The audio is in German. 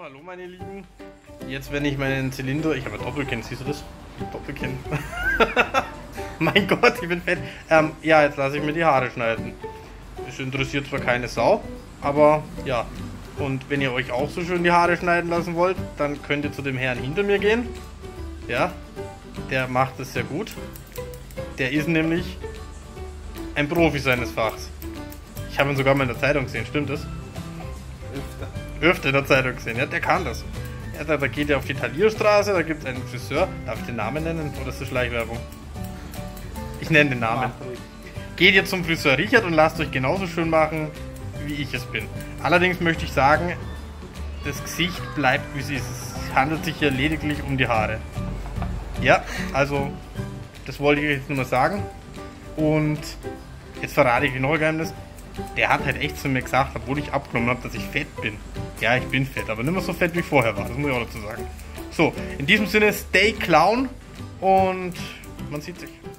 hallo meine Lieben. Jetzt wenn ich meinen Zylinder... Ich habe ein Doppelkinn, siehst du das? Doppelkinn. Mein Gott, ich bin fett. Ja, jetzt lasse ich mir die Haare schneiden. Das interessiert zwar keine Sau, aber ja. Und wenn ihr euch auch so schön die Haare schneiden lassen wollt, dann könnt ihr zu dem Herrn hinter mir gehen. Ja, der macht es sehr gut. Der ist nämlich ein Profi seines Fachs. Ich habe ihn sogar mal in der Zeitung gesehen, stimmt das? Öfter in der Zeitung gesehen, ja, der kann das. Ja, da geht er auf die Talierstraße, da gibt es einen Friseur. Darf ich den Namen nennen oder ist das Schleichwerbung? Ich nenne den Namen. Geht ihr zum Friseur Richard und lasst euch genauso schön machen, wie ich es bin. Allerdings möchte ich sagen, das Gesicht bleibt wie es ist. Es handelt sich hier lediglich um die Haare. Ja, also, das wollte ich jetzt nur mal sagen. Und jetzt verrate ich euch noch ein Geheimnis. Der hat halt echt zu mir gesagt, obwohl ich abgenommen habe, dass ich fett bin. Ja, ich bin fett, aber nicht mehr so fett wie ich vorher war. Das muss ich auch dazu sagen. So, in diesem Sinne, stay clown und man sieht sich.